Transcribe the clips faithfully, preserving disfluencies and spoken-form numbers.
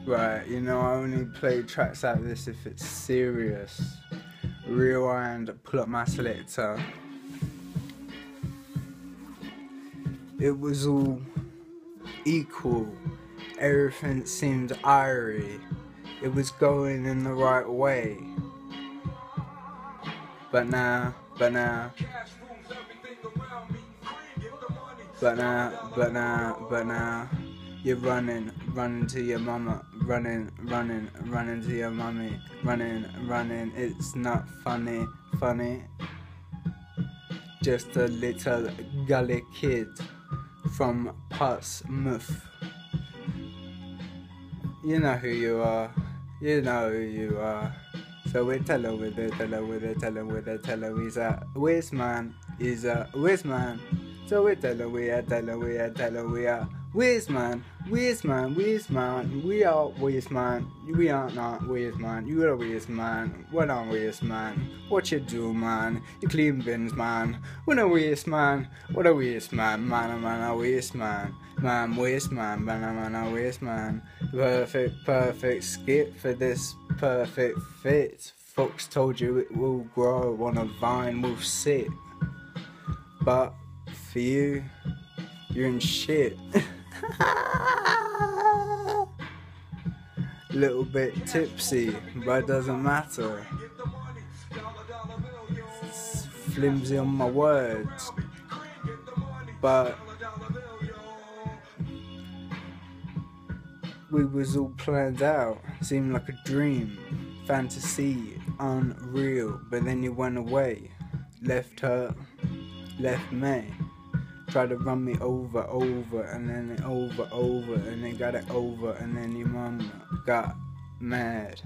Right, you know, I only play tracks like this if it's serious. Rewind, pull up my selector. It was all equal. Everything seemed airy. It was going in the right way. But now, but now, but now, but now, but now, you're running, running to your mama, running, running, running to your mummy, running, running. It's not funny, funny. Just a little gully kid from Portsmouth. You know who you are, you know who you are. So we tell her with it, tell her with it, tell her with it, tell her he's a waste man, he's a waste man. So we tell her we are, tell her we are, tell her we are waste man, waste man, waste man. We are waste man, we are not waste man. You are a waste man, what a waste man. What you do, man? You clean bins, man. What a waste man, what a waste man, man, a man, a waste man. Man, waste man, man, a man, a waste man. Perfect, perfect skip for this perfect fit. Folks told you it will grow on a vine, will sit. But for you, you're in shit. Little bit tipsy, but it doesn't matter. It's flimsy on my words, but we was all planned out. Seemed like a dream, fantasy, unreal. But then you went away, left her, left me. Tried to run me over, over, and then it over, over, and then got it over, and then your mama got mad.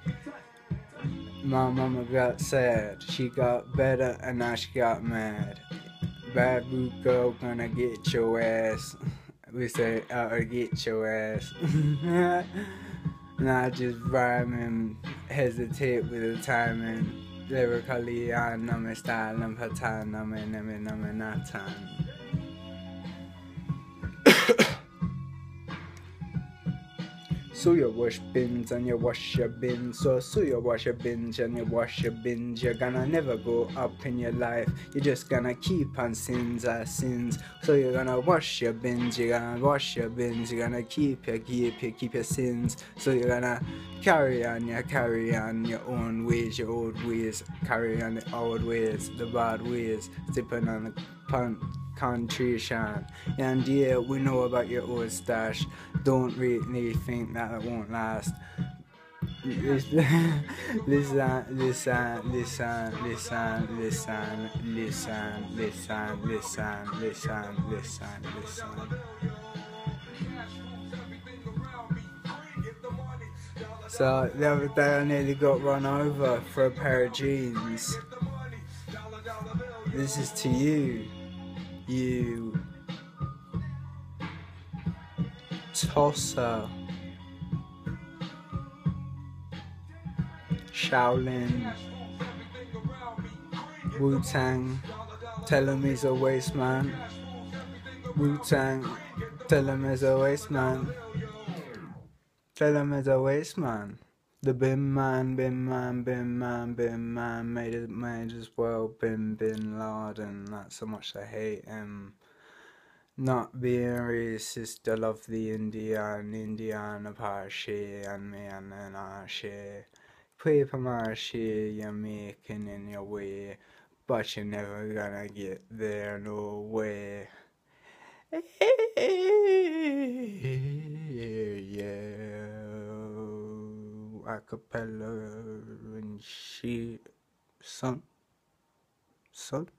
My mama got sad. She got better, and now she got mad. Bad rude girl gonna get your ass. We say, I'll get your ass. And I just rhyme and hesitate with the timing. Lyrically, I know my style and pattern, I mean, I mean, I mean, not time. So you wash bins and you wash your bins. So, so you wash your bins and you wash your bins. You're gonna never go up in your life. You're just gonna keep on sins as sins. So you're gonna wash your bins. You're gonna wash your bins. You're gonna keep your keep your keep your sins. So you're gonna carry on, you carry on your own ways, your old ways. Carry on the old ways, the bad ways. Sipping on the punt. Contrition. And yeah, we know about your old stash. Don't really think that it won't last. Listen, listen, listen, listen, listen, listen, listen, listen, listen, listen, listen, listen. So the other day I nearly got run over for a pair of jeans. This is to you. You tosser, Shaolin, Wu-Tang, tell him he's a waste man. Wu-Tang, tell him he's a waste man. Tell him he's a waste man. The bin man, bin man, bin man, bin man made it made as well bin bin Laden. Not so much I hate him. Not being racist, I love the Indian, Indian Apache and me and then Ashe. Paper mache you're making in your way, but you're never gonna get there, no way. Yeah. Acapella and she son son